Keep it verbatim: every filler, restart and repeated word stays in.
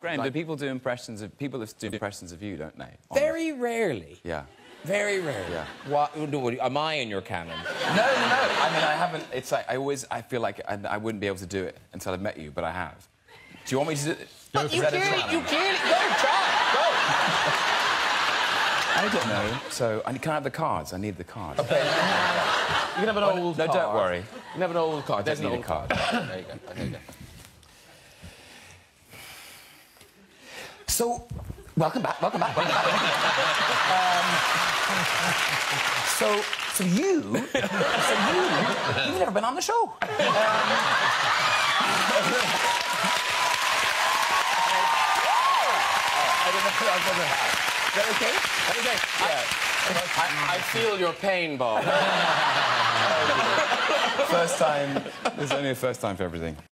Graham, like... do people do impressions of... People do impressions of you, don't they? Very rarely. Yeah. Very rarely. Yeah. What, am I in your canon? No, no, no. I mean, I haven't... It's like, I always... I feel like I, I wouldn't be able to do it until I met you, but I have. Do you want me to do it? No, you clearly... You clearly... Go, try. Go. I don't know. So, I, can I have the cards? I need the cards. Okay. You can have an well, old no, card. No, don't worry. You can have an old card. There's There's an need old a card. card. There you go. There you go. So, welcome back, welcome back, welcome back. um, so, so you, so you, you've never been on the show. Um, I don't know. I've never had. Is that okay? Okay. Yeah. I, I feel your pain, Bob. First time. There's only a first time for everything.